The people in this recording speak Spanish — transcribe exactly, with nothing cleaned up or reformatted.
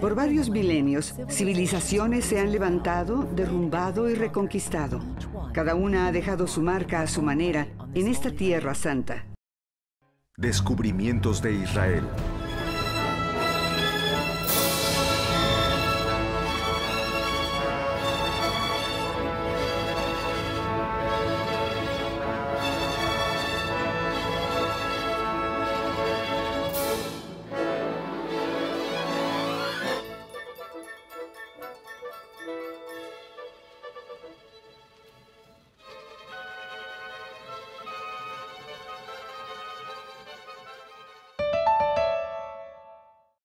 Por varios milenios, civilizaciones se han levantado, derrumbado y reconquistado. Cada una ha dejado su marca a su manera en esta tierra santa. Descubrimientos de Israel.